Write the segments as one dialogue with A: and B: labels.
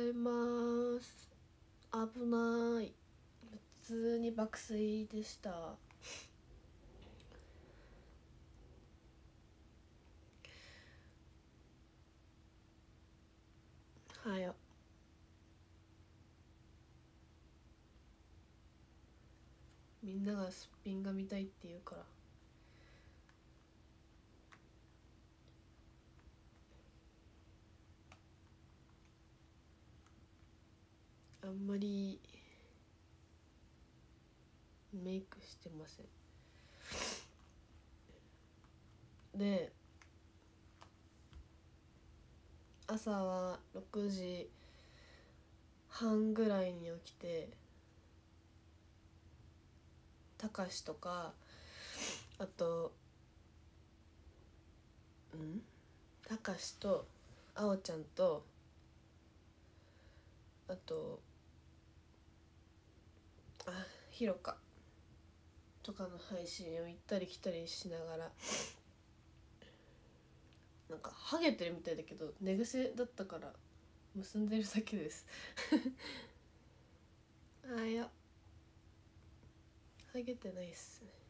A: います。危ない。普通に爆睡でした。はよ。みんながすっぴんが見たいって言うから、あんまりメイクしてません。で、朝は6時半ぐらいに起きて、たかしとか、あとたかしとあおちゃんと、あとひろかとかの配信を行ったり来たりしながら、なんかハゲてるみたいだけど寝癖だったから結んでるだけですあ、いやハゲてないっすね。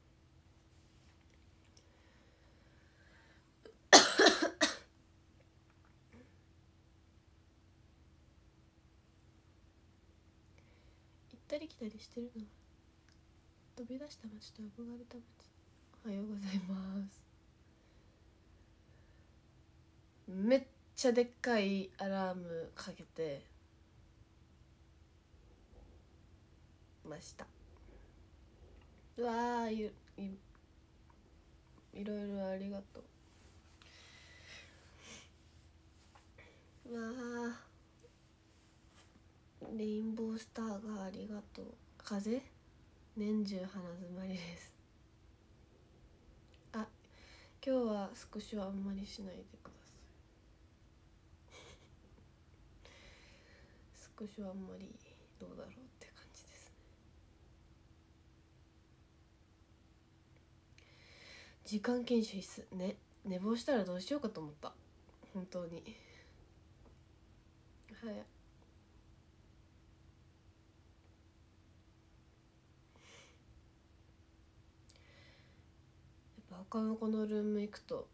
A: 行ったり来たりしてるの。飛び出した街と憧れた街。おはようございます。めっちゃでっかいアラームかけてました。うわー、いろいろありがとう。うわー、レインボースターがありがとう。風年中鼻づまりです。あ、今日はスクショあんまりしないでくださいスクショあんまりどうだろうって感じですね。時間厳守必須ね。寝坊したらどうしようかと思った、本当に。はい、やっぱ他の子のルーム行くと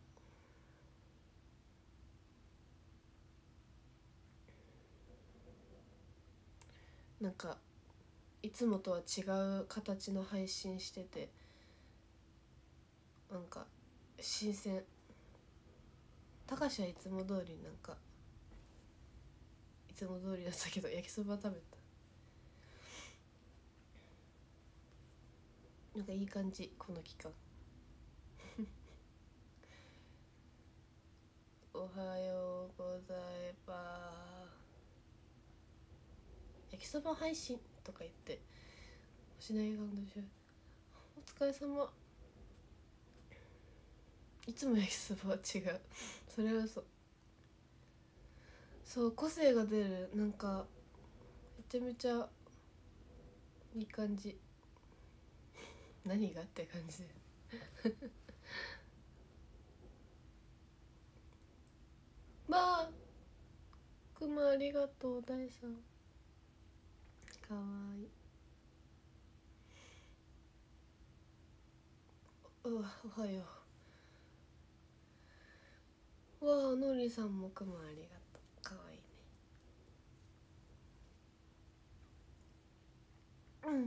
A: なんかいつもとは違う形の配信してて、なんか新鮮。たかしはいつも通りなんかいつも通りだったけど、焼きそば食べた。なんかいい感じ、この期間おはようございます。焼きそば配信とか言ってしない感じ。お疲れ様。いつも焼きそばは違うそれはそう、個性が出る。なんかめちゃめちゃいい感じ。何がって感じまあくまありがとう大さん。かわいい。うわ、おはよう。わあ、のりさんもくまありがとう。かわいいね。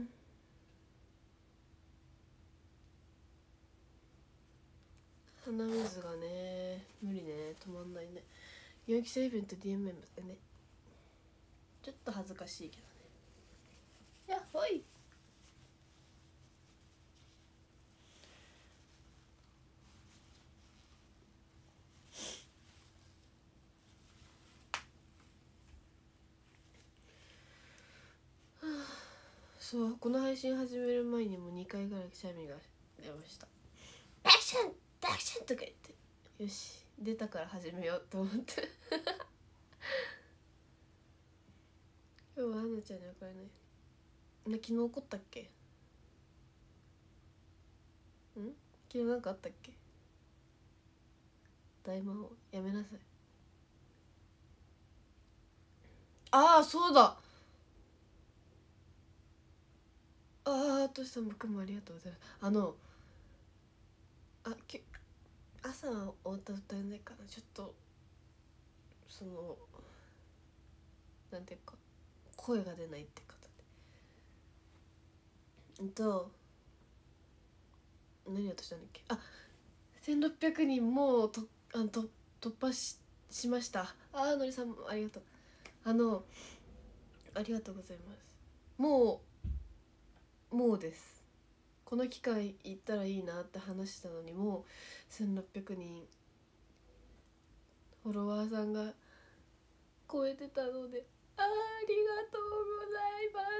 A: 鼻水がね、無理ね、止まんないね。4期生イベント DMM でね、ちょっと恥ずかしいけどね。やっほい。そう、この配信始める前にも2回ぐらいくしゃみが出ました。アクションアクションとか言って、よし出たから始めようと思って今日はアナちゃんに怒られない。昨日怒ったっけ？昨日なんかあったっけ？大魔王やめなさい。 ああそうだ。としさん僕もありがとうございます。朝はお歌歌えないからちょっとそのなんていうか声が出ないって方で何をしたんだっけ。1600人もう突破しました。のりさんもありがとう。ありがとうございます。もうです。この機会行ったらいいなって話したのにもう1600人フォロワーさんが超えてたのでありがとうございます。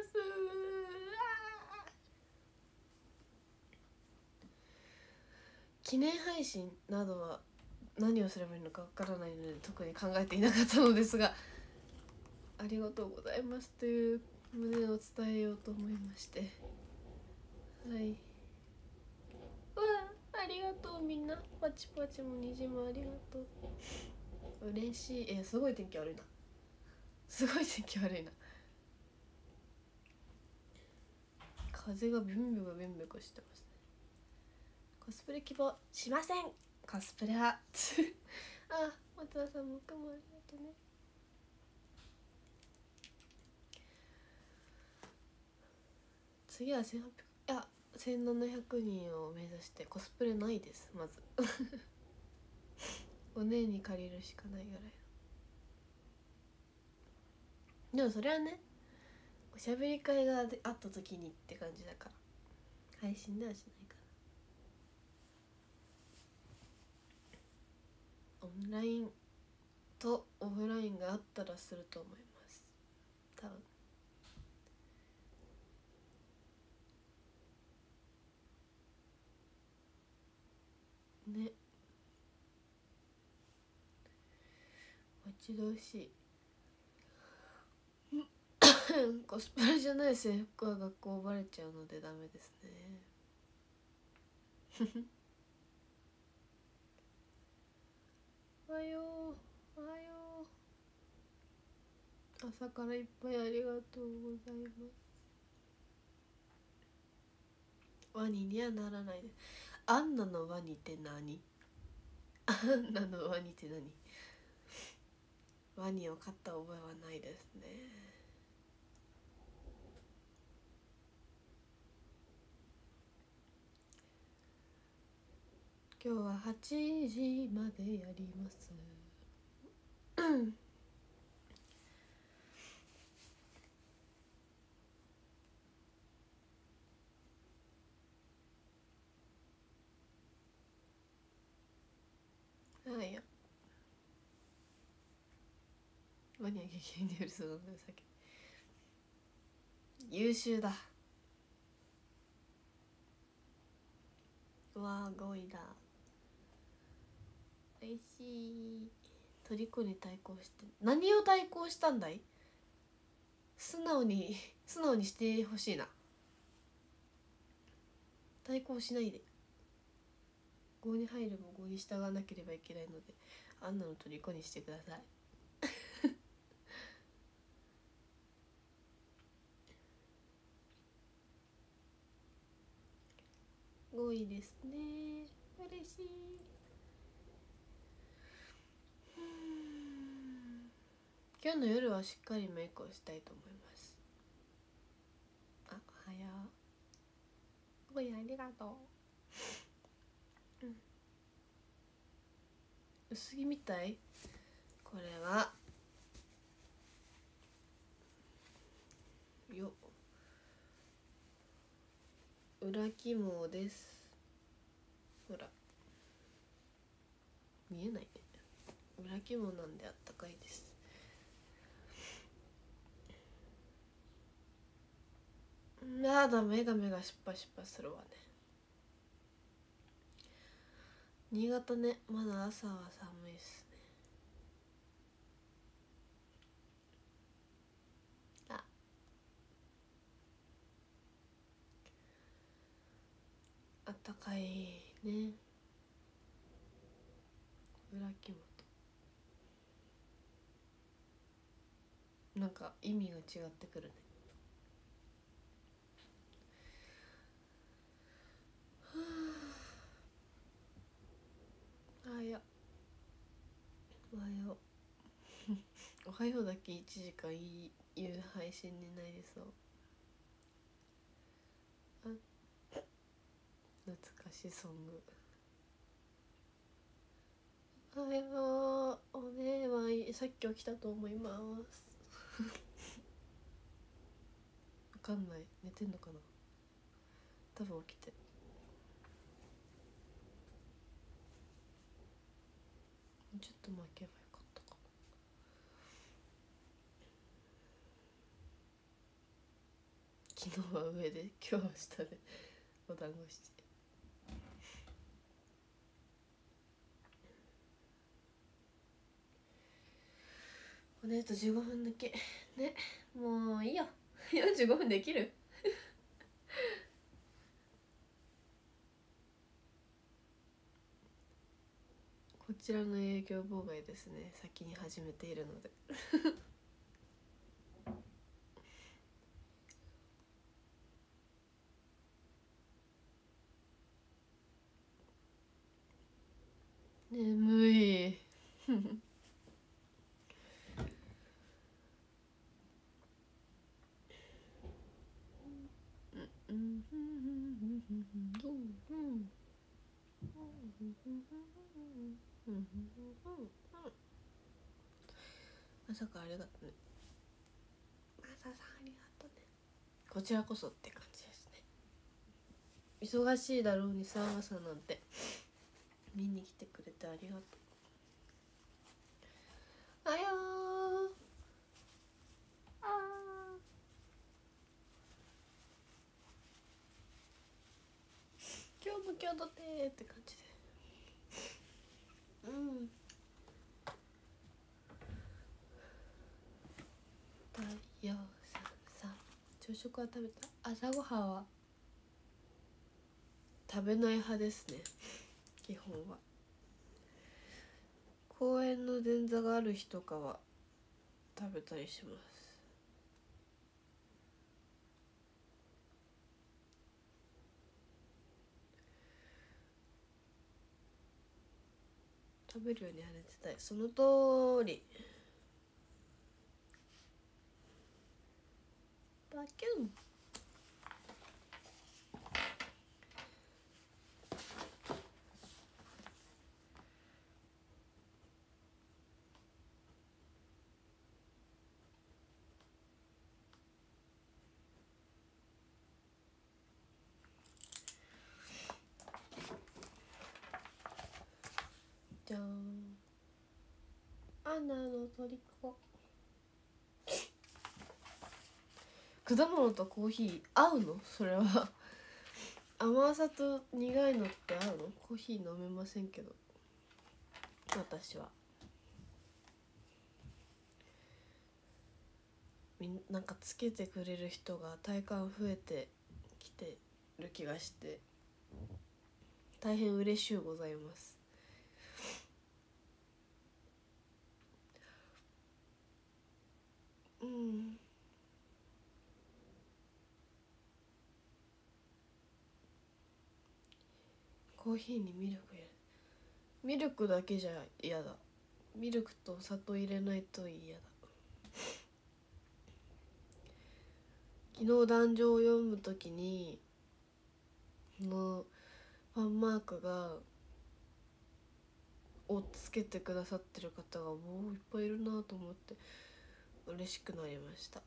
A: 記念配信などは何をすればいいのかわからないので特に考えていなかったのですが、ありがとうございますという旨を伝えようと思いまして、はい。ありがとうみんな。パチパチも虹もありがとう。嬉しい。すごい天気悪いな。すごい天気悪いな。風がビュンビュンビュンビュンしてますね。コスプレ希望しません。コスプレは松田さんもありがとうね。次は1800 1700人を目指してコスプレないですまずお姉に借りるしかないぐらい。でもそれはねおしゃべり会があった時にって感じだから配信ではしないから。オンラインとオフラインがあったらすると思います多分。ね、待ち遠しいコスプレじゃない制服は学校バレちゃうのでダメですねおはようおはよう。朝からいっぱいありがとうございます。ワニにはならないです。アンナのワニって何？アンナのワニって何？ワニを飼った覚えはないですね。今日は8時までやりますはいよ。ワニは激変にうるそうなんだよ。先優秀だ。うわー5位だ。おいしい。虜に対抗して何を対抗したんだい？素直にしてほしいな。対抗しないで。5に入れば5に従わなければいけないのでアンナの虜にしてください5位ですね。嬉しい。今日の夜はしっかりメイクをしたいと思います。おはよう。5位ありがとう。薄着みたい。これは裏起毛です。ほら見えないね。裏起毛なんであったかいです。やだ、目がシッパするわね。新潟ね、まだ朝は寒いっすね。あったかいね。裏起毛となんか意味が違ってくるね。あ、いや、おはようおはようだけ1時間言う配信になりそう。あ、懐かしソング。おはよう、おねえはさっき起きたと思いますわかんない、寝てんのかな。多分起きて。ちょっと負けばよかったかな。昨日は上で今日は下でお団子して。おねえと15分だけね。もういいよ45分できるこちらの営業妨害ですね、先に始めているので眠い朝からありがとうね。朝さんありがとうね。こちらこそって感じですね。忙しいだろうにさ、朝なんて見に来てくれてありがとう。あよーあ今日も今日だってって感じで。太陽さんさ、朝食は食べた？朝ごはんは食べない派ですね、基本は。公園の前座がある日とかは食べたりします。食べるようには寝てたい。その通り。バキュン。じゃーん。アナの虜。果物とコーヒー合うの？それは甘さと苦いのって合うの？コーヒー飲めませんけど、私は。なんかつけてくれる人が体感増えてきてる気がして大変嬉しゅうございます。うん。コーヒーにミルク入れる。ミルクだけじゃ嫌だ。ミルクと砂糖入れないと嫌だ。昨日壇上を読むときにのファンマークがをつけてくださってる方がもういっぱいいるなと思って嬉しくなりました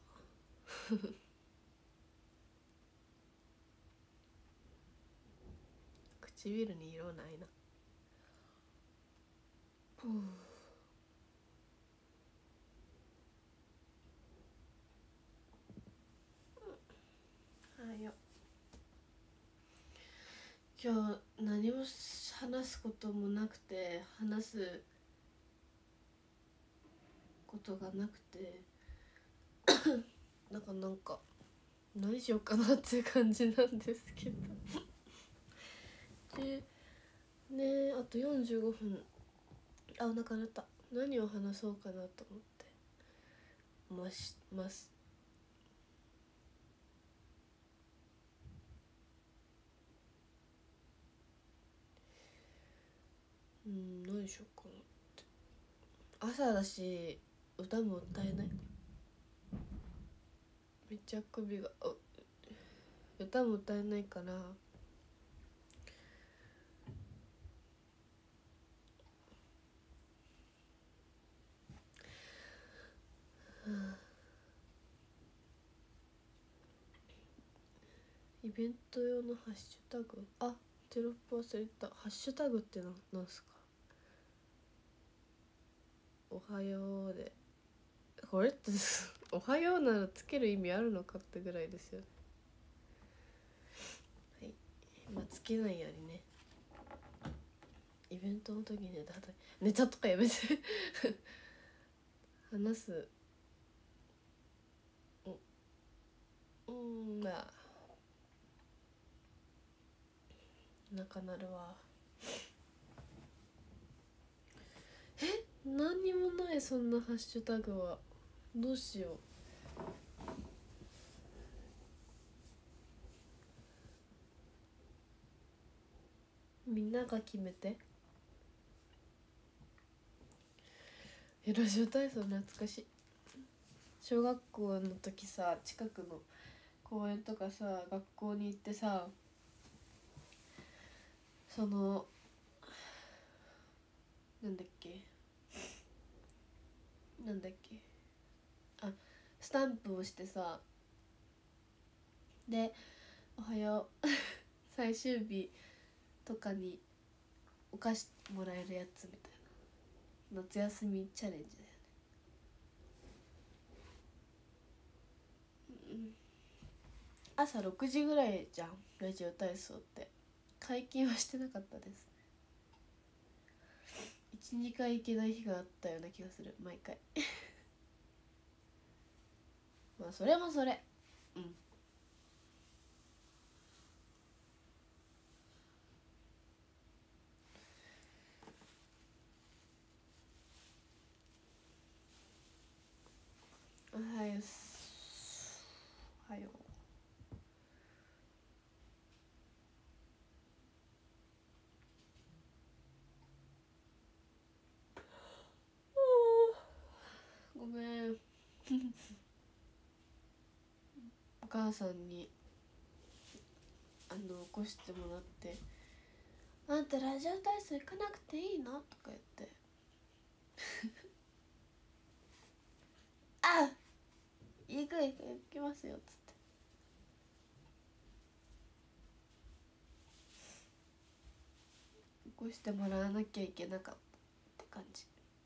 A: 唇に色ないな。ふう。はいよ。今日何も話すこともなくて、話すことがなくてなんか何しようかなっていう感じなんですけどでね、あと45分。あ、お腹鳴った。何を話そうかなと思ってします。何しようかなって。朝だし歌も歌えない。めっちゃ首が歌も歌えないからイベント用のハッシュタグ、テロップ忘れた。ハッシュタグってなんすか？おはようでこれっておはようならつける意味あるのかってぐらいですよね。はい、まあつけないよりね。イベントの時にネタとかやめて話す。まあ仲なるわ。何にもない。そんなハッシュタグはどうしよう。みんなが決めて。ラジオ体操懐かしい。小学校の時さ、近くの公園とかさ、学校に行ってさ、そのなんだっけスタンプをしてさ、でおはよう最終日とかにお菓子もらえるやつみたいな、夏休みチャレンジだよね。朝6時ぐらいじゃんラジオ体操って。解禁はしてなかったです。1、2回行けない日があったような気がする、毎回まあそれもそれ。おはようおはよう。ごめんお母さんに起こしてもらって、あんたラジオ体操行かなくていいのとか言ってあ、行きますよっつって起こしてもらわなきゃいけなかったって感じ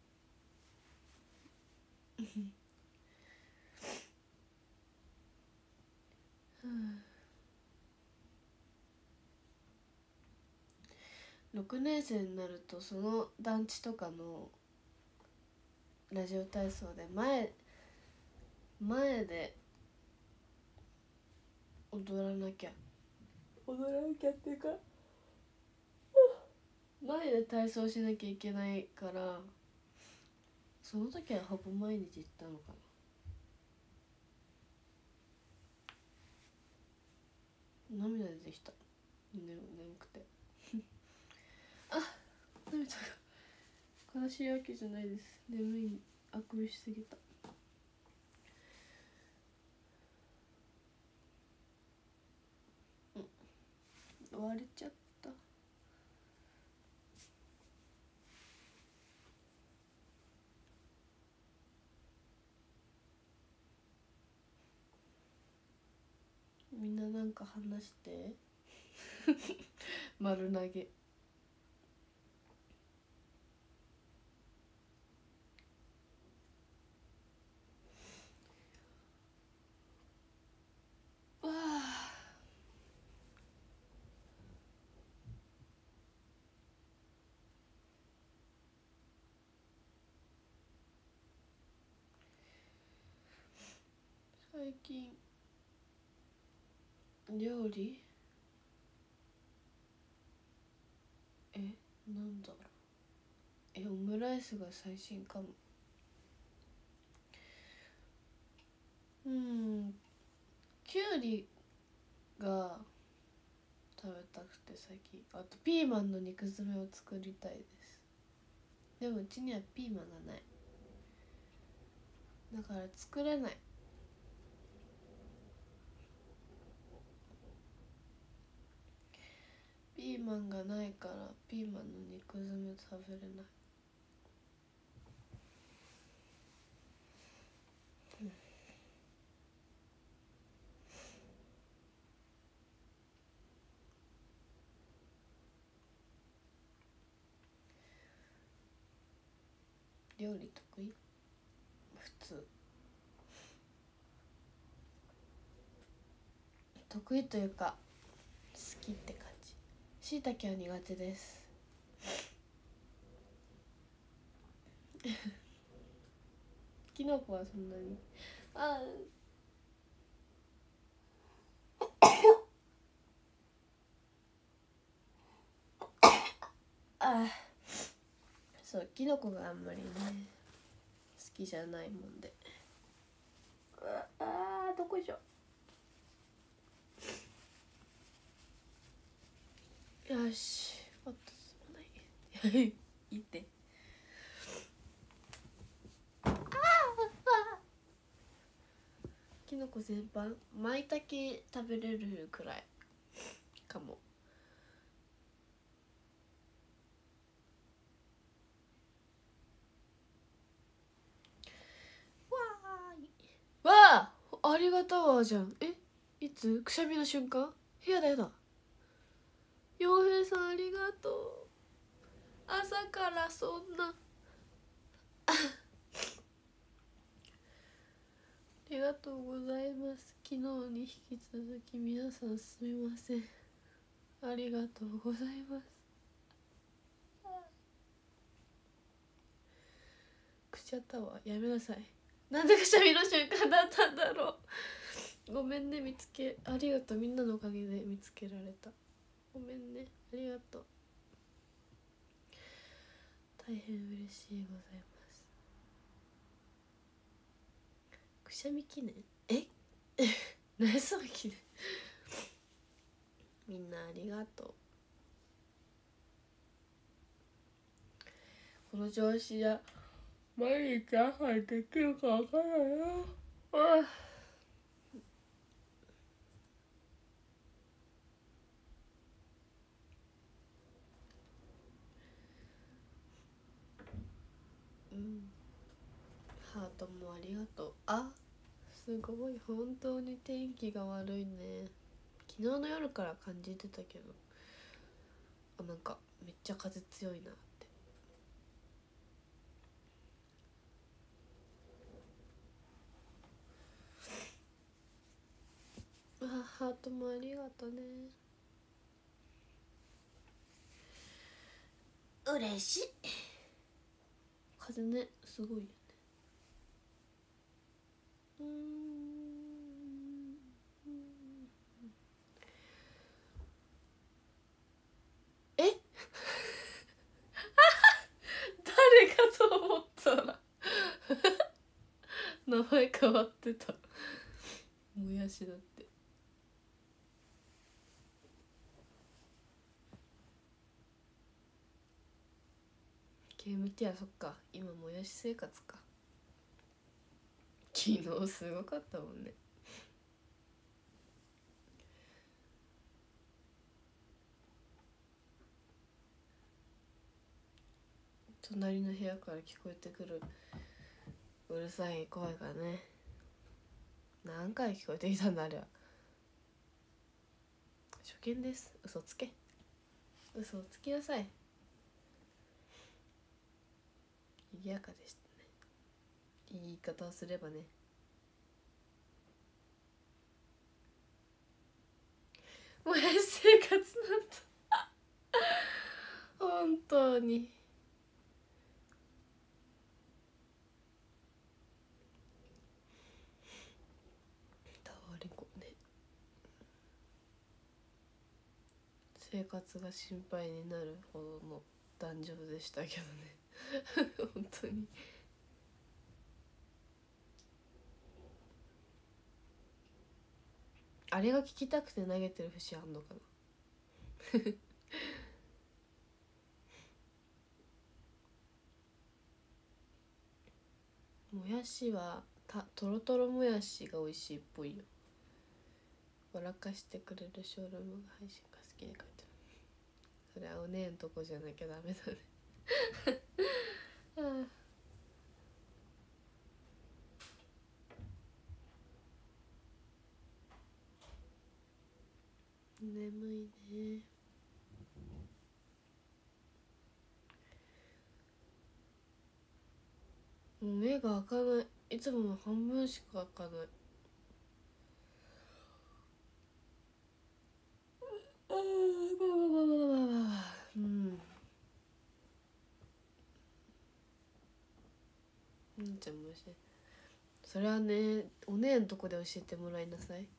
A: 6年生になるとその団地とかのラジオ体操で前で踊らなきゃっていうか前で体操しなきゃいけないから、その時はほぼ毎日行ったのかな。涙出てきた。眠くて涙が悲しいわけじゃないです。眠い、あくびしすぎた。割れちゃった。みんななんか話して丸投げ。わあ、最近料理なんだろう。オムライスが最新かも。 きゅうりが食べたくて最近。あとピーマンの肉詰めを作りたいです。でもうちにはピーマンがない、だから作れない。ピーマンがないからピーマンの肉詰め食べれない。料理得意？普通。得意というか好きって感じ。しいたけは苦手です。きのこはそんなに。ああ、そうきのこがあんまりね好きじゃないもんで。どこじゃ。よし、あとすまない。いいって。きのこ全般、まいたけ食べれるくらいかも。わあ、ありがたわじゃん。いつ？くしゃみの瞬間？やだやだ。洋平さんありがとう。朝からそんな。ありがとうございます。昨日に引き続き皆さんすみません。ありがとうございます。くしゃったわ、やめなさい。なんでくしゃみの瞬間だったんだろう。ごめんね、ありがとう。みんなのおかげで見つけられた。ごめんね、ありがとう。大変嬉しいございます。くしゃみ記念？何その記念。みんなありがとう。この調子じゃ毎日朝できるか分からないよ。ハートもありがとう。すごい、本当に天気が悪いね。昨日の夜から感じてたけど、なんかめっちゃ風強いなって。ハートもありがとね。嬉しい。風ね、すごいよね。誰かと思ったら名前変わってた。もやしだって。KMT はそっか、今もやし生活か。昨日すごかったもんね。隣の部屋から聞こえてくるうるさい声がね、何回聞こえてきたんだあれは。初見です。嘘つけ。嘘をつきなさい。賑やかでしたね。いい言い方をすればね。もやし生活なんだ。本当に。タワレコね。生活が心配になるほどの壇上でしたけどね。本当に。 あれが聞きたくて投げてる節あんのかなもやしはとろとろもやしが美味しいっぽいよ。笑かしてくれるショールームが配信が好きで書いてある。それはお姉んとこじゃなきゃダメだねああ眠いね。もう目が開かない。いつもの半分しか開かない。うん。ちゃんもしそれはね、お姉んとこで教えてもらいなさい。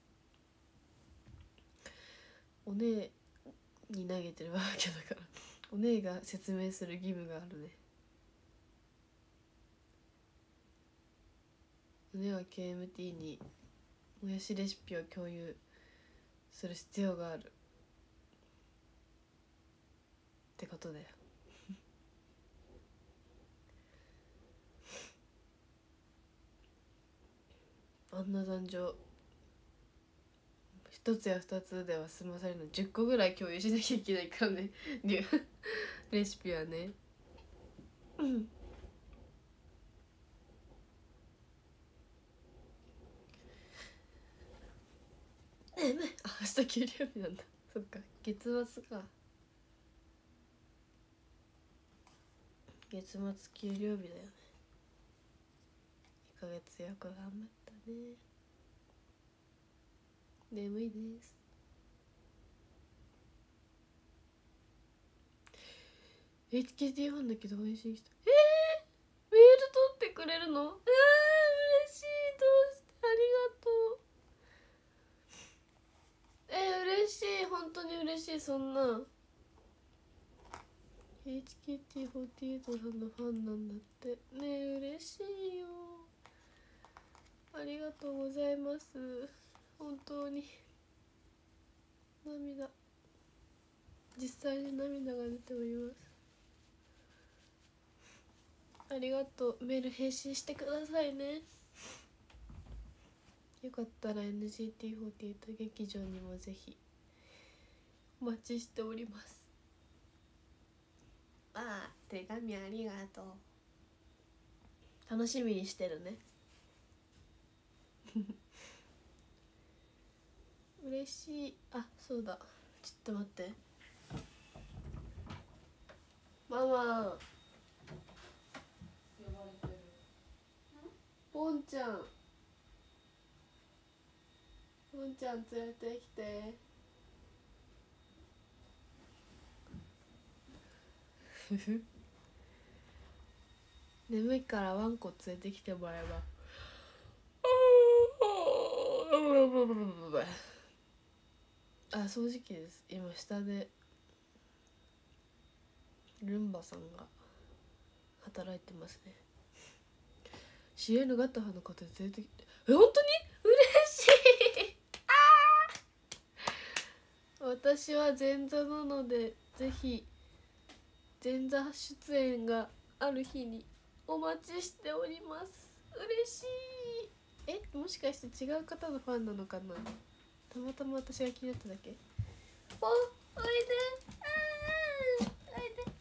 A: お姉に投げてるわけだからお姉が説明する義務があるね。お姉は KMT にもやしレシピを共有する必要があるってことだよあんな男女一つや二つでは済まされるの10個ぐらい共有しなきゃいけないからねレシピはね。明日給料日なんだ。そっか、月末か。月末給料日だよね。1ヶ月よく頑張ったね。眠いです。HKT ファンだけど応援しに来た。メール取ってくれるの？嬉しい。どうしてありがとう。嬉しい。本当に嬉しい。そんな HKT48 さんのファンなんだってね。え嬉しいよ。ありがとうございます。本当に涙、実際に涙が出ております。ありがとう。メール返信してくださいね。よかったら NGT48 劇場にもぜひお待ちしております。ああ、手紙ありがとう。楽しみにしてるね嬉しい。あ、そうだ、ちょっと待って。ママ、ボンちゃん、ボンちゃん連れてきて眠いからワンコ連れてきてもらえば。あ、掃除機です。今下でルンバさんが働いてますね。知り合いのガッタファの方で連れてきて、本当に嬉しい私は前座なので、ぜひ前座出演がある日にお待ちしております。嬉しい。もしかして違う方のファンなのかな。たまたま私が気になっただけ。おいで、おいで、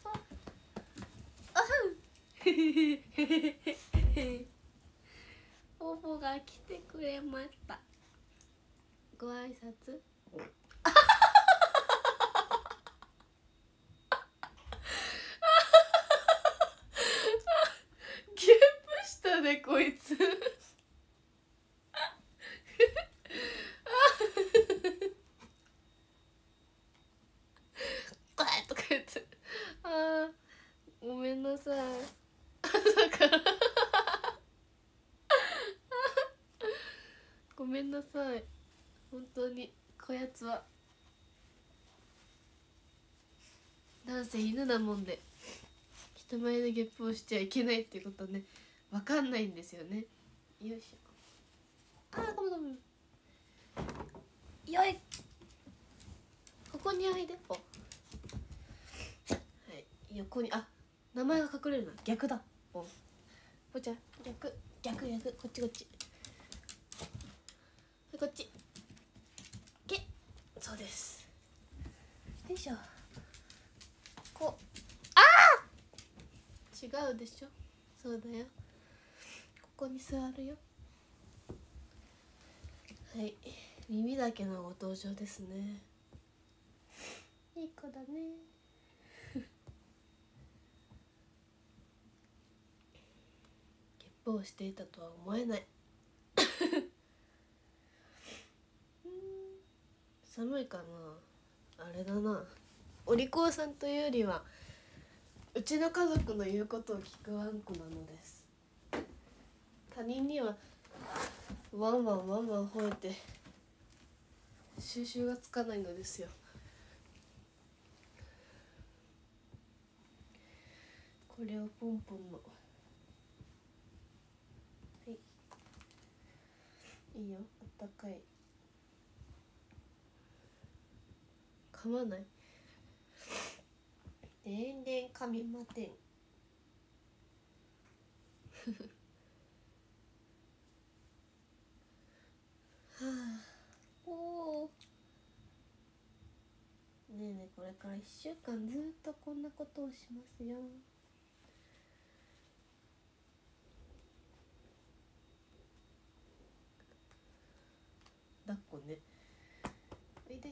A: おぼが来てくれました。ご挨拶ゲップしたねこいつこれとか言って、あーごめんなさいだからごめんなさい。本当にこやつはなんせ犬なもんで人前でゲップをしちゃいけないっていうことね、わかんないんですよね。よいしょ。あーごめんごめん。 よい、ここにおいでぽ。はい、横に、あ、名前が隠れるな、逆だぽ。ぽちゃん逆逆逆、こっちこっち、こっちけ、そうです。よいしょ。こう、あー、違うでしょ。そうだよ、ここに座るよ。はい、耳だけのご登場ですね。いい子だね。ゲップをしていたとは思えない。寒いかな。あれだな、お利口さんというよりはうちの家族の言うことを聞くワンコなのです。他人にはワンワンワンワン吠えて収拾がつかないのですよ。これをポンポンの、はい、いいよ、あったかい、噛まない、全然噛みません。はあ、おお。ねえねえ、これから1週間ずっとこんなことをしますよ。抱っこね、おいで。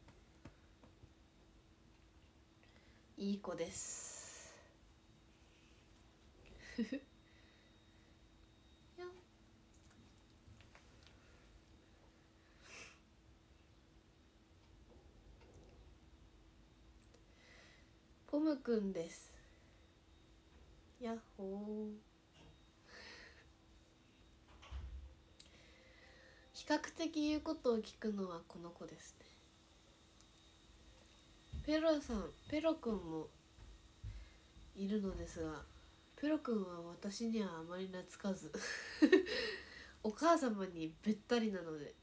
A: いい子です。よっ、ポムくんです。やっほー。比較的言うことを聞くのはこの子ですね。ペロさん、ペロくんもいるのですが、ペロくんは私にはあまり懐かずお母様にべったりなので、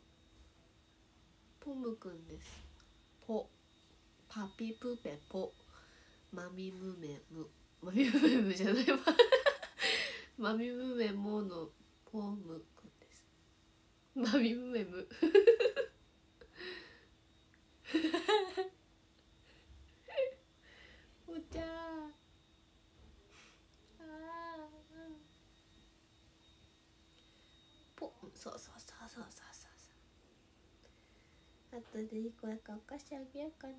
A: ポムくんです。ポ、パピプペポ、マミムメム、マミムメムじゃないわマミムメモのポムくんです。マミムメムお茶あポ、そうそうそうそうそうそう、あとでいい子やからお菓子あげようかね。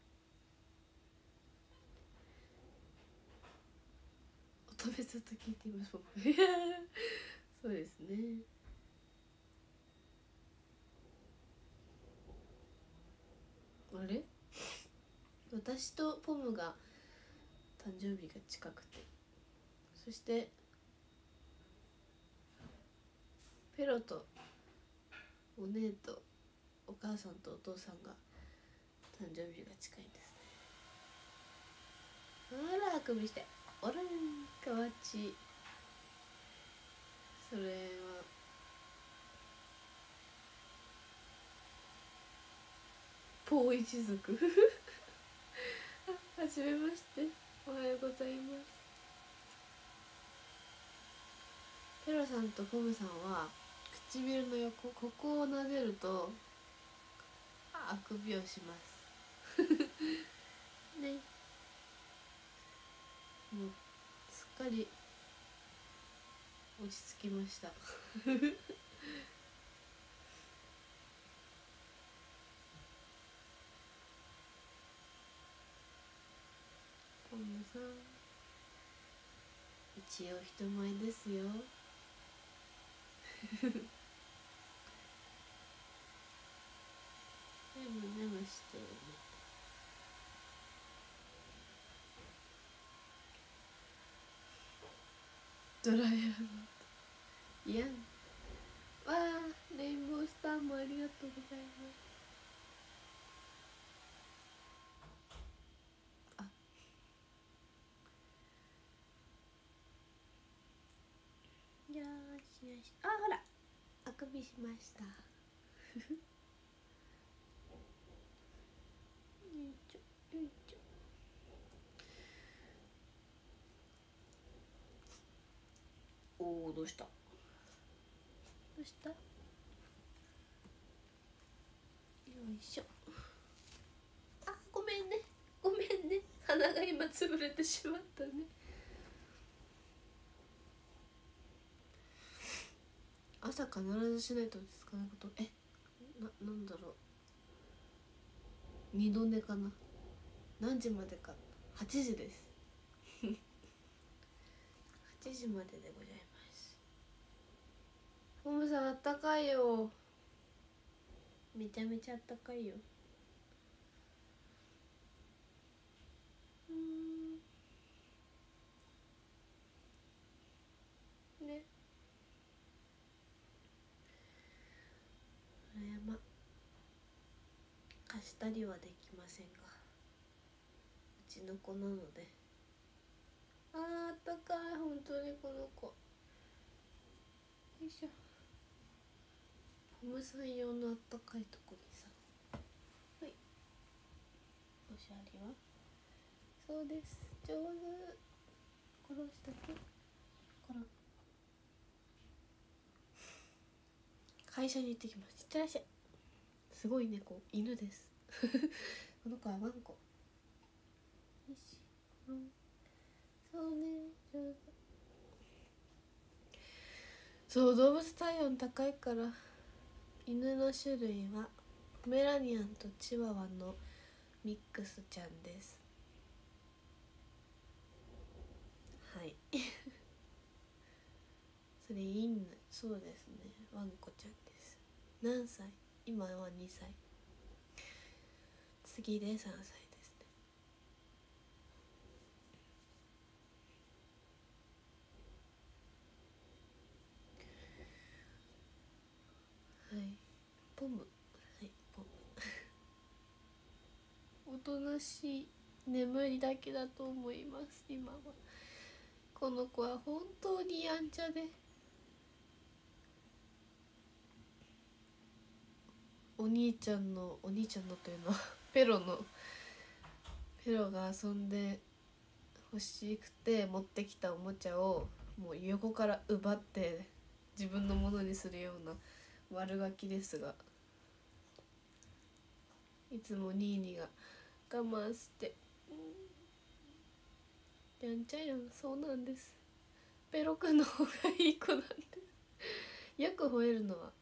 A: 乙女ずっと聞いてみましょうそうですね。あれ、私とポムが誕生日が近くて、そしてペロとお姉とお母さんとお父さんが誕生日が近いんですね。あら、あくびして、あら、かわちい。それはポー一族はじめまして、おはようございます。ペロさんとポムさんは唇の横、ここを撫でるとあくびをしますね。もうすっかり落ち着きましたポムさん、一応人前ですよねむねむしてるね。ドライヤーのいやん、わあ、レインボースターもありがとうございます。あ、よしよし、あ、ほら、あくびしましたおお、どうした？どうした？よいしょ。あ、ごめんね、ごめんね、鼻が今潰れてしまったね。朝必ずしないと落ち着かないこと、なんだろう、二度寝かな。何時までか、8時です。8時まででございます。ホムさん、あったかいよ。めちゃめちゃあったかいよ。ね。山貸したりはできませんが、うちの子なので。あったかい、本当にこの子。よいしょ。ホムさん用のあったかいとこにさ。はい。おしゃれはそうです。上手。殺したけ。会社に行ってきます。いってらっしゃい。すごい猫、犬です。この子はワンコ。よし、そうね、上手。そう、動物体温高いから。犬の種類はポメラニアンとチワワのミックスちゃんです。はいそれ犬、そうですね、ワンコちゃんです。何歳？今は2歳。次で3歳ですね。はい、ポム、はい、ポム。おとなしい、眠りだけだと思います。今はこの子は本当にやんちゃで、お兄ちゃんのというのはペロが遊んで欲しくて持ってきたおもちゃをもう横から奪って自分のものにするような悪ガキですが、いつもニーニが我慢して、やんちゃやん。そうなんです。ペロくんの方がいい子なんです。よく吠えるのは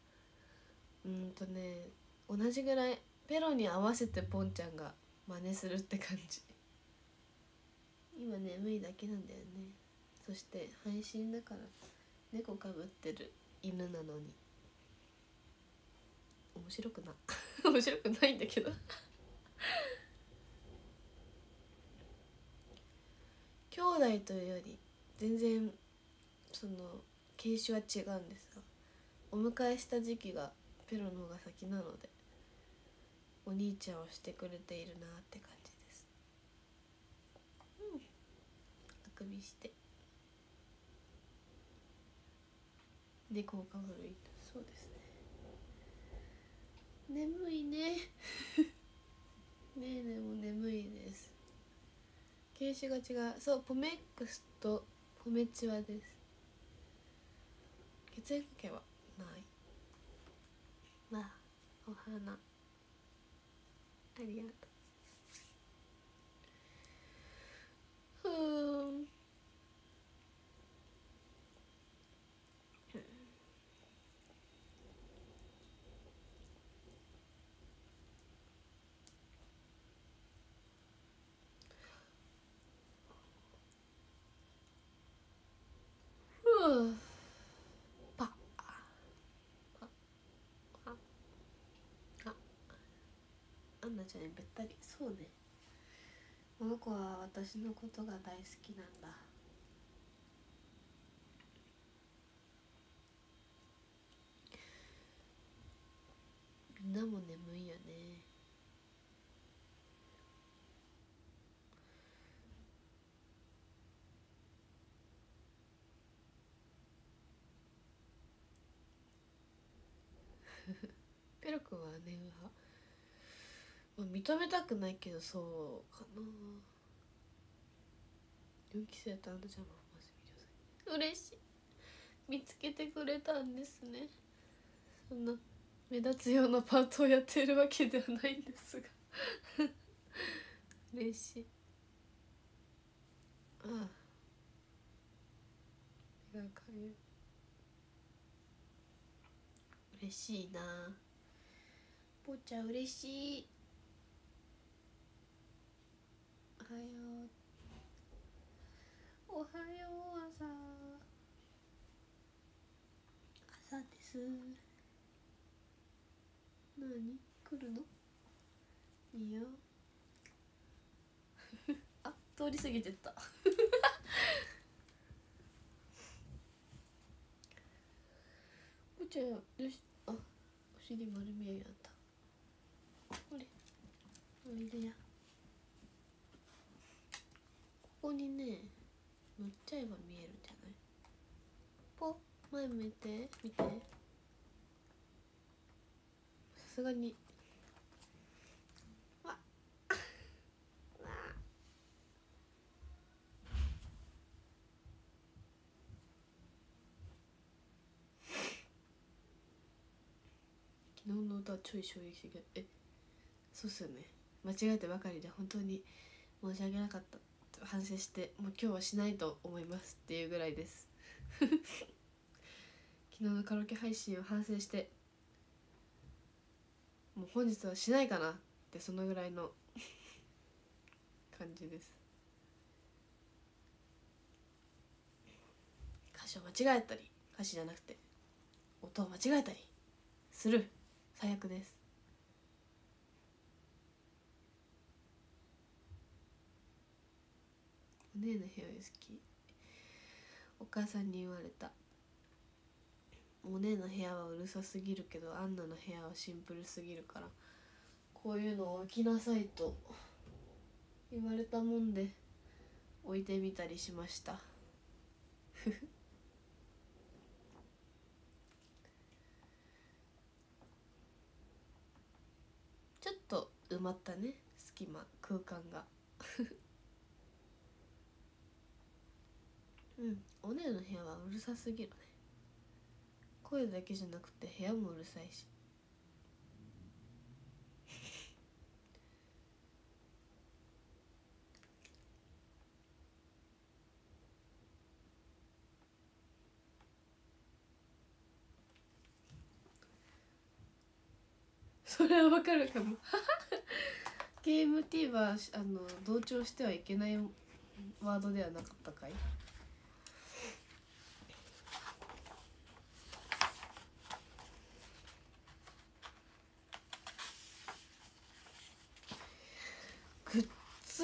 A: 同じぐらいペロに合わせてポンちゃんが真似するって感じ。今眠いだけなんだよね。そして配信だから猫かぶってる犬なのに面白くな面白くないんだけど兄弟というより全然その犬種は違うんですが、お迎えした時期がペロの方が先なのでお兄ちゃんをしてくれているなって感じです。あくびして猫をかぶる。そうですね。眠いねねえねも眠いです。犬種が違う。そう、ポメックスとポメチワです。血縁関係はない。まあお花ありがとう。パッパッあ、アンナちゃんにべったり。そうね、この子は私のことが大好きなんだ。みんなも眠いよね。ペロ君は眠派、まあ、認めたくないけどそうかな。4期生とアンナちゃんもマジ魅了され、嬉しい。 見つけてくれたんですね。そんな目立つようなパートをやってるわけではないんですが嬉しい。ああ、目がかゆい。嬉しいな。ぽーちゃん嬉しい。おはよう。おはよう。朝です。何来るの？いいよ。あ、通り過ぎてったぽーちゃんよし、あ、お尻丸見えやった。これおいでや。ここにね塗っちゃえば見えるんじゃない？ぽ、前向いて見て。さすがにわ昨日の歌はちょい衝撃的。そうっすよね。間違えてばかりで本当に申し訳なかった。反省して、もう今日はしないと思いますっていうぐらいです昨日のカラオケ配信を反省して、もう本日はしないかなってそのぐらいの感じです。歌詞を間違えたり、歌詞じゃなくて音を間違えたりする。最悪です。お姉の部屋好き。お母さんに言われた。お姉の部屋はうるさすぎるけどアンナの部屋はシンプルすぎるからこういうのを置きなさいと言われたもんで置いてみたりしましたちょっと埋まったね、隙間空間がお姉の部屋はうるさすぎるね。声だけじゃなくて部屋もうるさいしそれはわかるかもゲーム T は同調してはいけないワードではなかったかい？グッズ、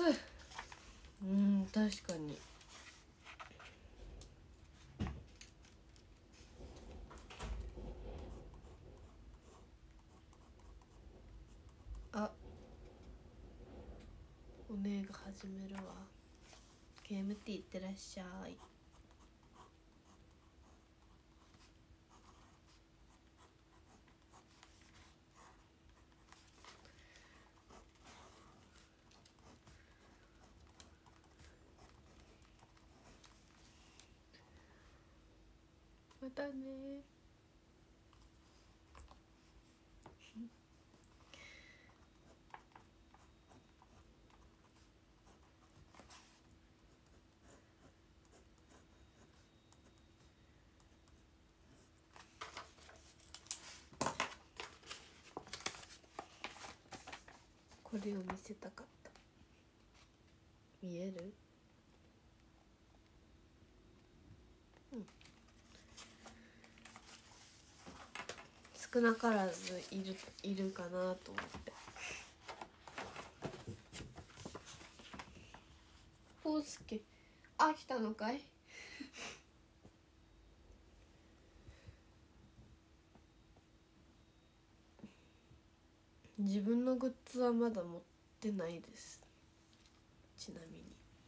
A: 確かに。あ、お姉が始めるわ。ゲーム T いってらっしゃい。またね。これを見せたかった。見える？少なからずいるかなと思って。ほうすけ、あ、来たのかい自分のグッズはまだ持ってないです。ちなみに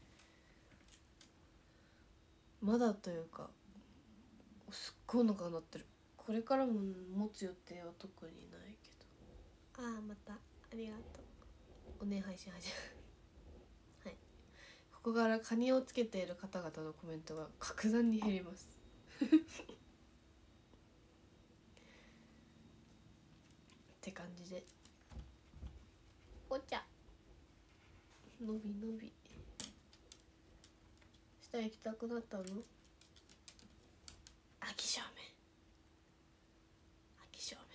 A: まだというかすっごいお腹鳴ってる。これからも持つ予定は特にないけど。ああ、またありがとう。おね配信始まるはい、ここからカニをつけている方々のコメントが格段に減りますじでお茶のびのび下行きたくなったの。秋正面秋正面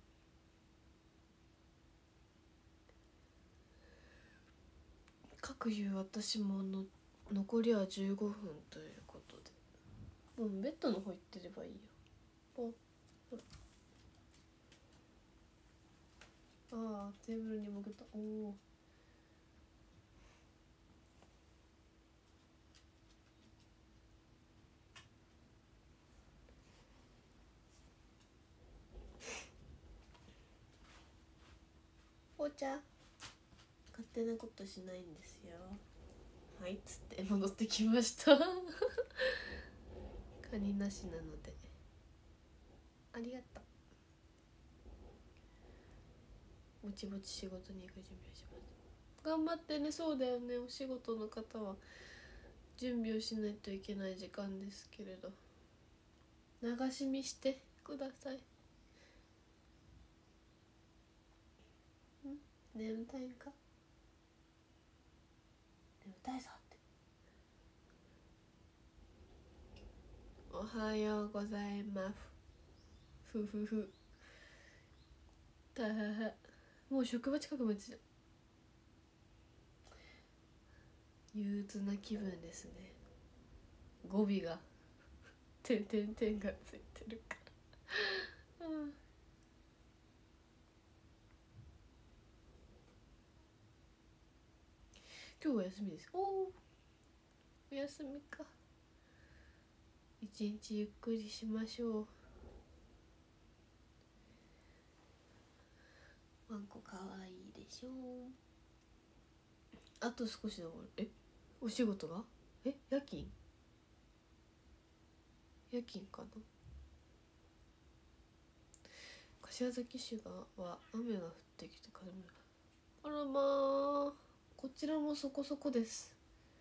A: 各いう私も残りは15分ということで、もうベッドの方行ってればいいよ。ああテーブルに潜った。おおお茶勝手なことしないんですよ。はいっつって戻ってきましたカニなしなのでありがとう。ぼちぼち仕事に行く準備をします。頑張ってね。そうだよね、お仕事の方は準備をしないといけない時間ですけれど、流し見してください。眠たいんか。眠たいぞって。おはようございます。ふふふ。たはは。もう職場近くまで。憂鬱な気分ですね。語尾が点々点がついてるから今日は休みです。お休みか。一日ゆっくりしましょう。ワンコかわいいでしょう。あと少しで終わる。お仕事が夜勤かな。柏崎市は雨が降ってきて風も。あらまあ、こちらもそこそこです。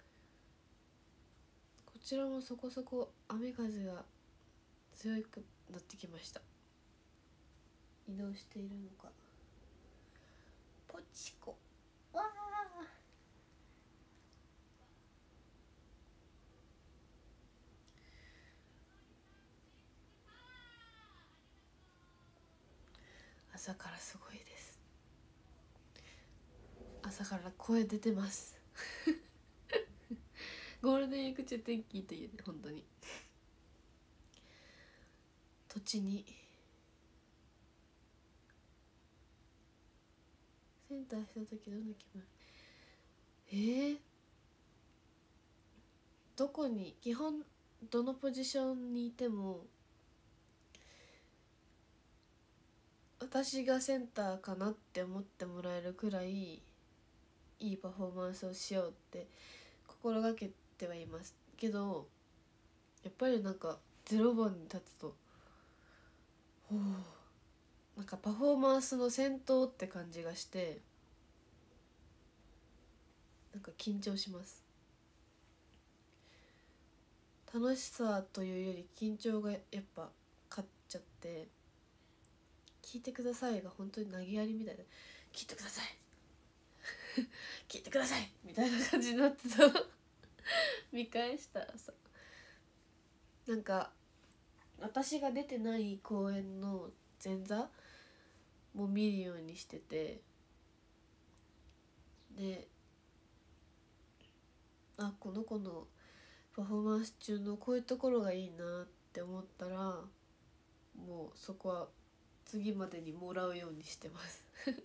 A: こちらもそこそこ雨風が強くなってきました。移動しているのか。ポチコわあ、朝からすごいです。朝から声出てますゴールデンウィーク中天気というね、本当に土地にセンターした時どんな気分。どこに基本どのポジションにいても私がセンターかなって思ってもらえるくらいいいパフォーマンスをしようって心がけてはいますけど、やっぱりなんか0番に立つとなんかパフォーマンスの先頭って感じがして、なんか緊張します。楽しさというより緊張がやっぱ勝っちゃって、聞いてくださいが本当に投げやりみたいな、聞いてください聞いてくださいみたいな感じになってた見返したらさ、なんか私が出てない公演の前座も見るようにしてて、でこの子のパフォーマンス中のこういうところがいいなって思ったら、もうそこは次までにもらうようにしてます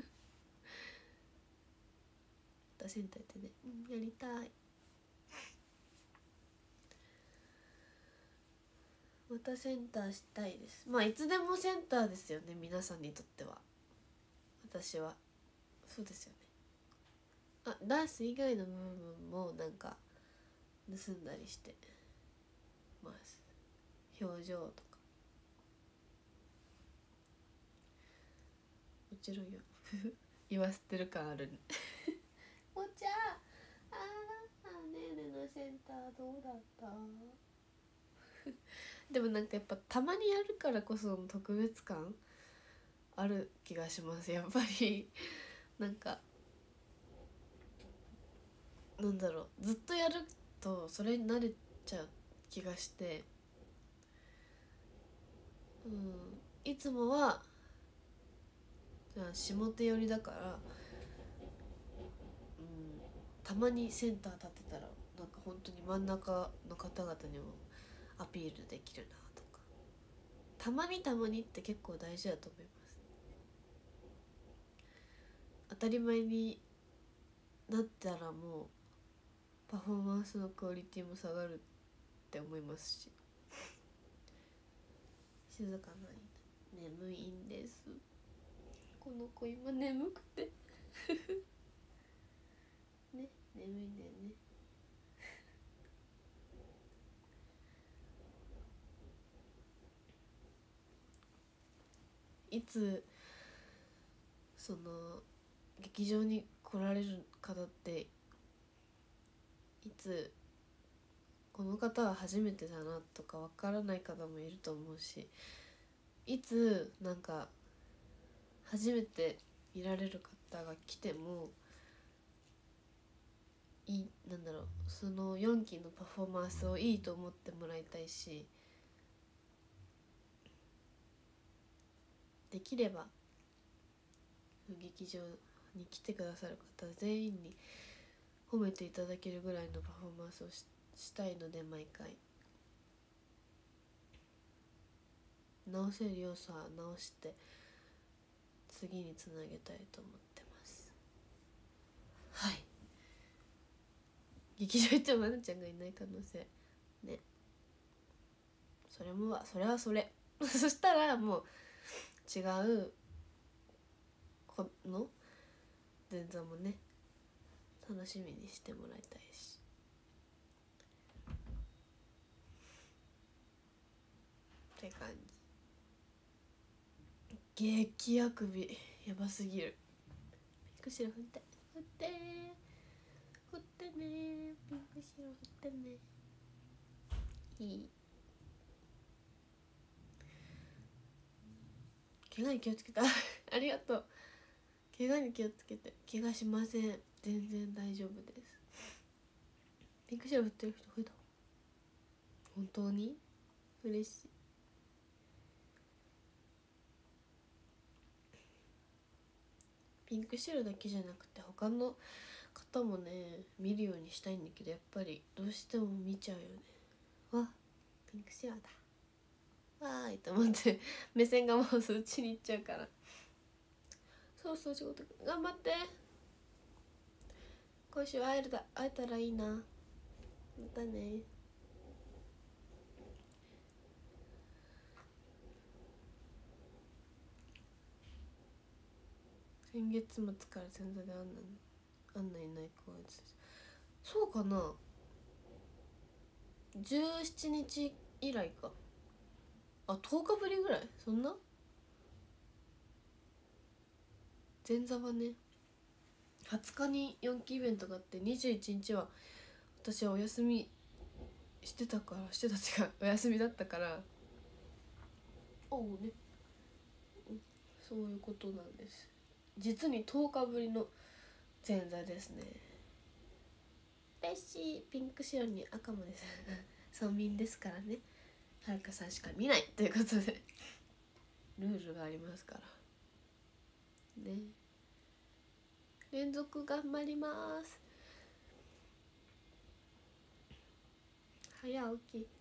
A: またセンターってね、やりたい。またセンターしたいです。いつでもセンターですよね、皆さんにとっては。私はそうですよね。ダンス以外の部分もなんか盗んだりしてます。表情とかもちろんよ言わせてる感あるねお茶ねえねのセンターどうだったでもなんかやっぱたまにやるからこその特別感ある気がしますやっぱりなんかなんだろう、ずっとやるとそれに慣れちゃう気がして、いつもは下手寄りだから、たまにセンター立てたらなんか本当に真ん中の方々にもアピールできるなとか、たまにって結構大事だと思います。当たり前になったらもうパフォーマンスのクオリティも下がるって思いますし、静かない眠いんです。この子今眠くてね、眠いんだよねいつその劇場に来られる方っていつこの方は初めてだなとかわからない方もいると思うし、いつなんか初めて見られる方が来てもなんだろう、その4期のパフォーマンスをいいと思ってもらいたいし、できれば劇場に来てくださる方全員に褒めていただけるぐらいのパフォーマンスをしたいので、毎回直せる要素は直して次につなげたいと思ってます。はい、劇場行ってもまなちゃんがいない可能性ね、それはそれそしたらもう違うこの前座もね楽しみにしてもらいたいし、って感じ。激あくびやばすぎる。ピンク白振ってね、ピンク白振ってね。いい、怪我に気をつけたありがとう。怪我に気をつけて。怪我しません、全然大丈夫です。ピンク白振ってる人増えた、本当に嬉しい。ピンク白だけじゃなくて他の方もね見るようにしたいんだけど、やっぱりどうしても見ちゃうよね。わ、ピンク白だわーいと思って目線がもうそっちに行っちゃうから。そうそう、仕事頑張って。今週会えたらいいな。またね。先月末から前座であんないない子がそうかな、17日以来か。あ、10日ぶりぐらい、そんな。前座はね20日に4期イベントがあって、21日は私はお休みしてたっていうかお休みだったから、おうね、そういうことなんです。実に10日ぶりの前座ですね。嬉しい。ピンク白に赤もです村民ですからね、はるかさんしか見ないということでルールがありますからね。連続頑張ります。早起き。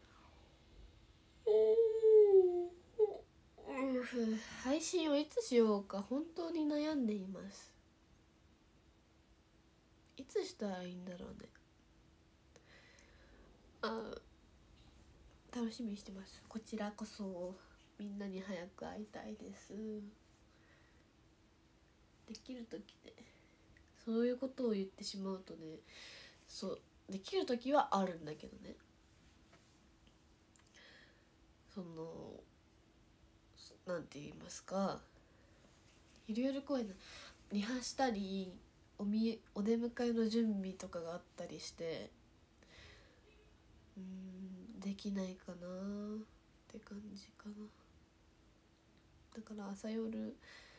A: 配信をいつしようか本当に悩んでいます。いつしたらいいんだろうね。楽しみにしてます。こちらこそみんなに早く会いたいです。できる時でそういうことを言ってしまうとね、そうできる時はあるんだけどね、そのなんて言いますか、昼夜公演のリハしたりお出迎えの準備とかがあったりして、できないかなって感じかな。 だから朝夜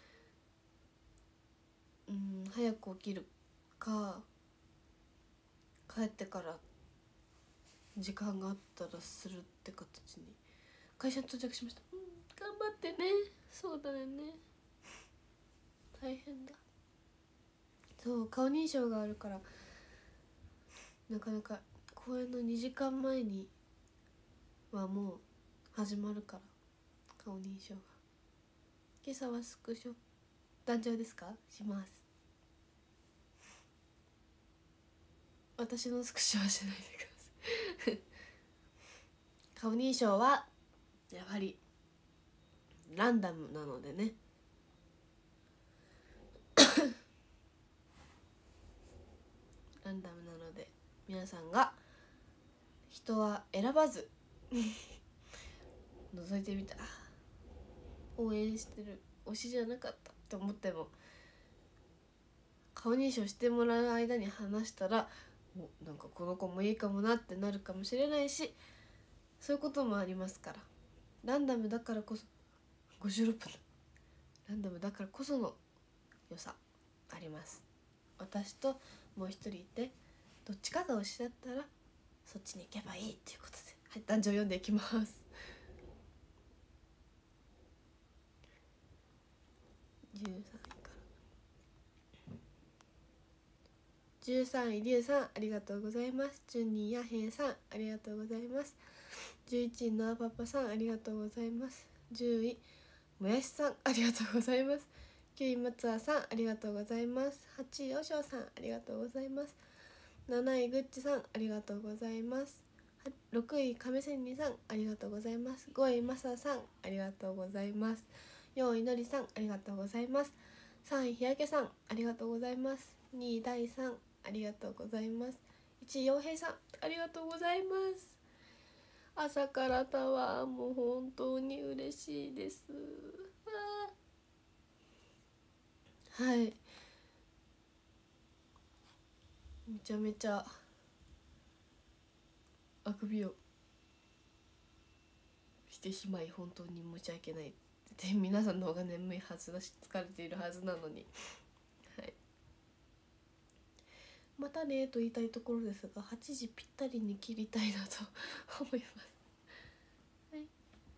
A: 早く起きるか、帰ってから時間があったらするって形に。会社に到着しました。頑張ってね。そうだよね、大変だ。そう、顔認証があるからなかなか公演の2時間前にはもう始まるから、顔認証が。今朝はスクショ団長ですか？します。私のスクショはしないでください顔認証はやはりランダムなのでねランダムなので、皆さんが人は選ばず覗いてみた、応援してる、推しじゃなかったって思っても、顔認証してもらう間に話したら、なんかこの子もいいかもなってなるかもしれないし、そういうこともありますから。ランダムだからこそ56分ランダムだからこその良さあります。私ともう一人いて、どっちかが推しだったらそっちに行けばいいっていうことで、はい、男女読んでいきます。13位から13位、りゅうさんありがとうございます。12位、やへいさんありがとうございます。11位、のあぱぱさんありがとうございます。10位、もやしさんありがとうございます。9位、松葉さんありがとうございます。8位、おしょうさんありがとうございます。7位、ぐっちさんありがとうございます。6位、亀仙人さんありがとうございます。5位、まささんありがとうございます。4位、のりさんありがとうございます。3位、日焼けさんありがとうございます。2位、第3ありがとうございます。1位、ようへいさんありがとうございます。朝からタワーも本当に嬉しいです。はい、めちゃめちゃあくびをしてしまい本当に申し訳ないで、皆さんの方が眠いはずだし疲れているはずなのに、はい、またねと言いたいところですが、8時ぴったりに切りたいなと思います。はい、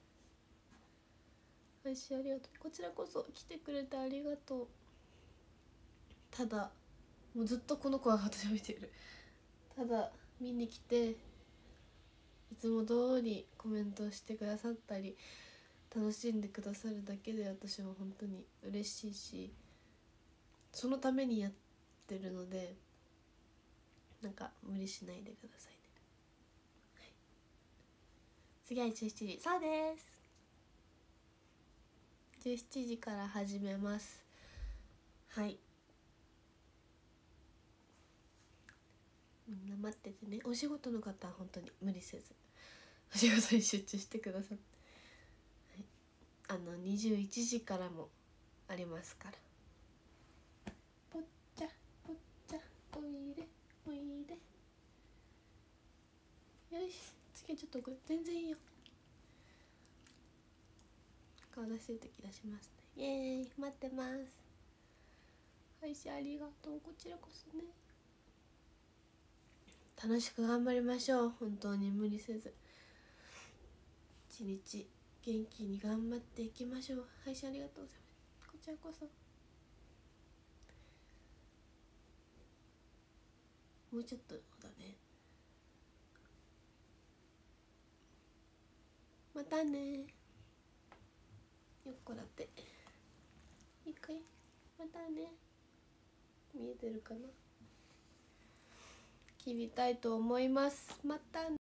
A: 配信ありがとう。こちらこそ来てくれてありがとう。ただもうずっとこの子は私を見ている。ただ見に来ていつも通りコメントしてくださったり楽しんでくださるだけで、私は本当に嬉しいし、そのためにやってるので、なんか無理しないでくださいね。はい、次は17時、そうです、17時から始めます。はい、みんな待っててね。お仕事の方は本当に無理せずお仕事に集中してくださって、はい、21時からもありますから。ぽっちゃぽっちゃおいでおいで。よし、次ちょっとこれ全然いいよ。顔出してる時出しますね。イエーイ、待ってます。配信ありがとう。こちらこそね。楽しく頑張りましょう。本当に無理せず一日元気に頑張っていきましょう。配信ありがとうございます。こちらこそ。もうちょっとだね。またね。よっこらっていいかい。またね。見えてるかな。切りたいと思います。またね。